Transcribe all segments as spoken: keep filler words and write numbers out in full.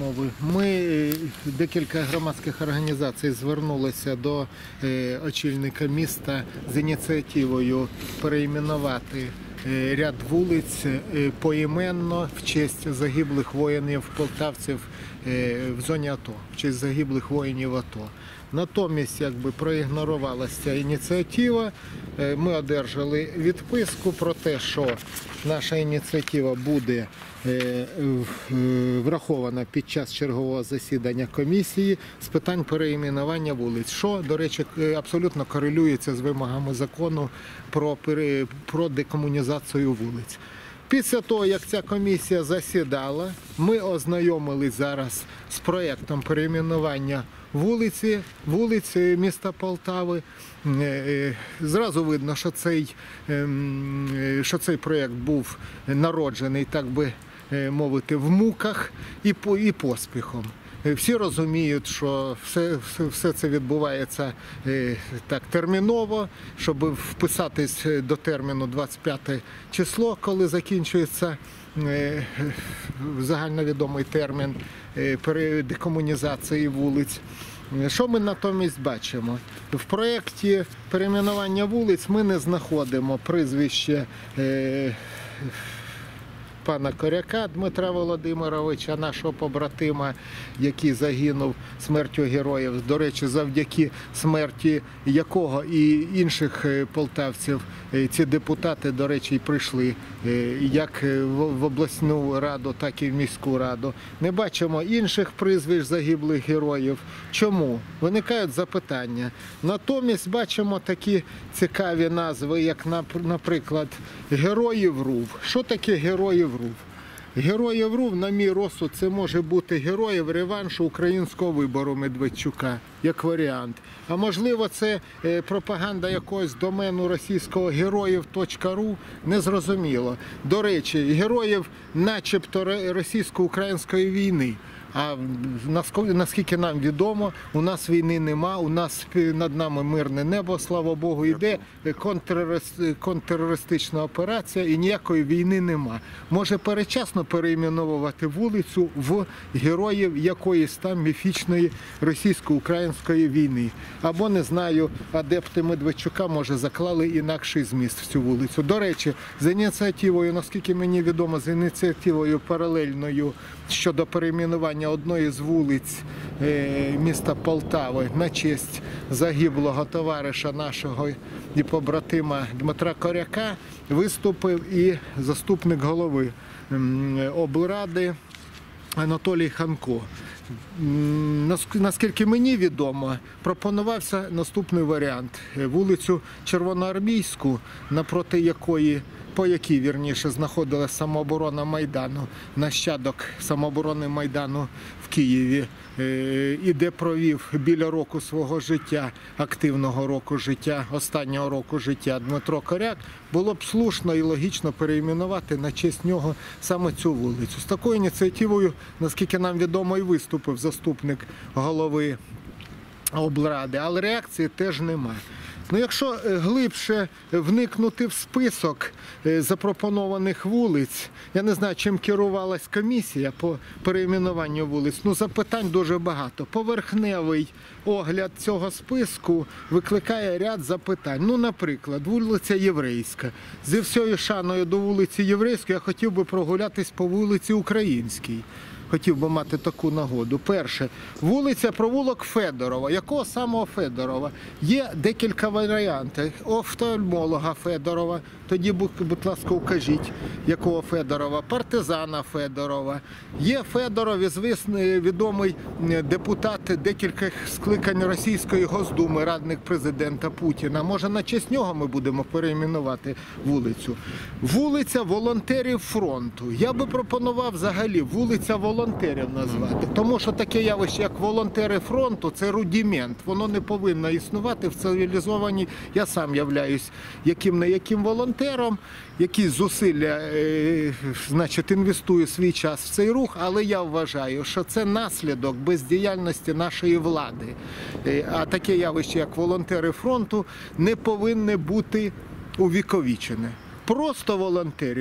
умови. Ми, декілька громадських організацій, звернулися до очільника міста з ініціативою перейменувати ряд вулиць поіменно в честь загиблих воїнів-полтавців в зоні АТО, в честь загиблих воїнів АТО. Натомість, якби проігнорувалася ця ініціатива, ми одержали відписку про те, що наша ініціатива буде врахована під час чергового засідання комісії з питань перейменування вулиць, що, до речі, абсолютно корелюється з вимогами закону про, про декомунізацію вулиць. Після того, як ця комісія засідала, ми ознайомились зараз з проєктом перейменування вулиці, вулиці міста Полтави. Зразу видно, що цей, що цей проєкт був народжений, так би мовити, в муках і, по, і поспіхом. Всі розуміють, що все, все це відбувається так терміново, щоб вписатись до терміну двадцять п'яте число, коли закінчується загальновідомий термін декомунізації вулиць. Що ми натомість бачимо? В проєкті перейменування вулиць ми не знаходимо прізвище пана Коряка Дмитра Володимировича, нашого побратима, який загинув смертю героїв. До речі, завдяки смерті якого і інших полтавців ці депутати, до речі, і прийшли як в обласну раду, так і в міську раду. Не бачимо інших прізвищ загиблих героїв. Чому? Виникають запитання. Натомість бачимо такі цікаві назви, як, наприклад, Героїв РУВ. Що таке Героїв РУВ? Героїв РУВ, на мій розсуд, це може бути героїв реваншу українського вибору Медведчука, як варіант. А можливо, це пропаганда якогось домену російського героїв точка ру, незрозуміло. До речі, героїв начебто російсько-української війни. А наскільки нам відомо, у нас війни нема, у нас над нами мирне небо, слава Богу, йде контртерористична операція і ніякої війни нема. Може передчасно перейменовувати вулицю в героїв якоїсь там міфічної російсько-української війни. Або, не знаю, адепти Медведчука, може, заклали інакший зміст в цю вулицю. До речі, з ініціативою, наскільки мені відомо, з ініціативою паралельною щодо перейменування одної з вулиць міста Полтави на честь загиблого товариша нашого і побратима Дмитра Коряка виступив і заступник голови облради Анатолій Ханко. Наскільки мені відомо, пропонувався наступний варіант. Вулицю Червоноармійську, напроти якої, по якій, вірніше, знаходилася самооборона Майдану, нащадок самооборони Майдану в Києві, і де провів біля року свого життя, активного року життя, останнього року життя Дмитро Коряк, було б слушно і логічно перейменувати на честь нього саме цю вулицю. З такою ініціативою, наскільки нам відомо, і виступив заступник голови облради, але реакції теж немає. Ну, якщо глибше вникнути в список запропонованих вулиць, я не знаю, чим керувалась комісія по перейменуванню вулиць, ну, запитань дуже багато. Поверхневий огляд цього списку викликає ряд запитань. Ну, наприклад, вулиця Єврейська. Зі всією шаною до вулиці Єврейської я хотів би прогулятись по вулиці Українській. Хотів би мати таку нагоду. Перше, вулиця провулок Федорова. Якого самого Федорова? Є декілька варіантів. Офтальмолога Федорова. Тоді, будь ласка, укажіть, якого Федорова. Партизана Федорова. Є Федоров, звісний, відомий депутат декількох скликань Російської Госдуми, радник президента Путіна. Може, на честь нього ми будемо перейменувати вулицю. Вулиця волонтерів фронту. Я би пропонував взагалі вулиця волонтерів назвати. Тому що таке явище, як волонтери фронту, це рудимент. Воно не повинно існувати в цивілізованій. Я сам являюсь яким-не яким волонтером, який зусилля, е, значить, інвестую свій час в цей рух, але я вважаю, що це наслідок бездіяльності нашої влади. Е, а таке явище, як волонтери фронту, не повинне бути увіковічене. Просто волонтерів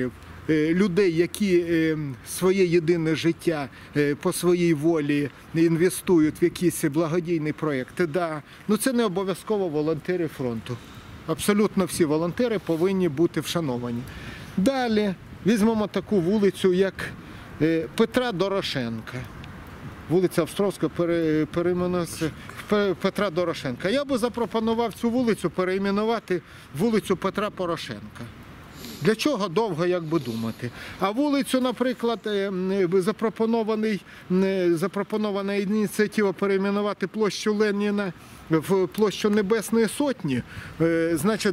е, людей, які е, своє єдине життя е, по своїй волі інвестують в якісь благодійні проєкти. Да. Ну це не обов'язково волонтери фронту. Абсолютно всі волонтери повинні бути вшановані. Далі візьмемо таку вулицю, як е, Петра Дорошенка. Вулиця Островська перейменується в Петра Дорошенка. Я би запропонував цю вулицю перейменувати вулицю Петра Порошенка. Для чого довго, як би думати. А вулицю, наприклад, запропонований, запропонована ініціатива перейменувати площу Леніна в площу Небесної Сотні, значить,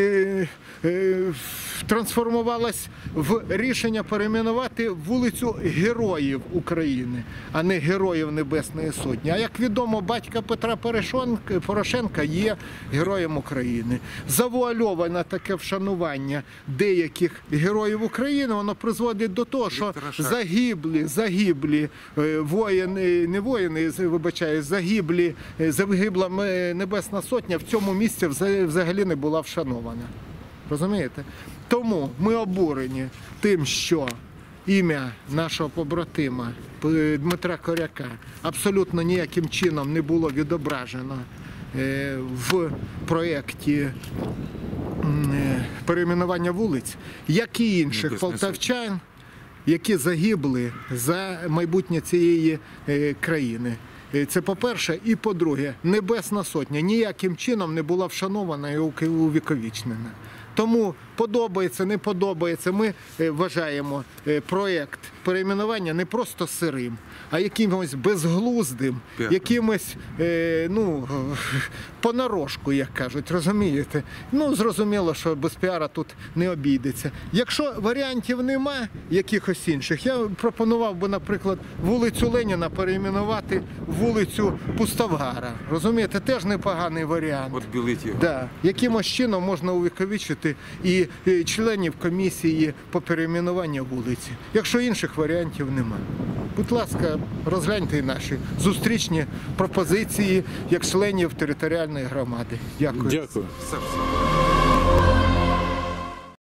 трансформувалась в рішення перейменувати вулицю Героїв України, а не Героїв Небесної Сотні. А як відомо, батько Петра Порошенка є Героєм України. Завуальоване таке вшанування деяких героїв України, воно призводить до того, що загиблі, загиблі воїни, не воїни, вибачаю, загиблі, загибла Небесна Сотня в цьому місці взагалі не була вшанована. Розумієте? Тому ми обурені тим, що ім'я нашого побратима Дмитра Коряка абсолютно ніяким чином не було відображено в проєкті перейменування вулиць, як і інших полтавчан, які загибли за майбутнє цієї країни. Це по-перше. І по-друге, Небесна Сотня ніяким чином не була вшанована і увіковічнена. Тому подобається, не подобається, ми вважаємо проєкт перейменування не просто сирим, а якимось безглуздим, якимось, ну, понарошку, як кажуть, розумієте? Ну, зрозуміло, що без піара тут не обійдеться. Якщо варіантів нема, якихось інших, я пропонував би, наприклад, вулицю Леніна перейменувати вулицю Пустовгара. Розумієте? Теж непоганий варіант. От білить його. Да. Якимось чином можна увіковічити і членів комісії по перейменуванню вулиці, якщо інших варіантів немає. Будь ласка, розгляньте і наші зустрічні пропозиції як членів територіальної громади. Дякую. Дякую. Все, все.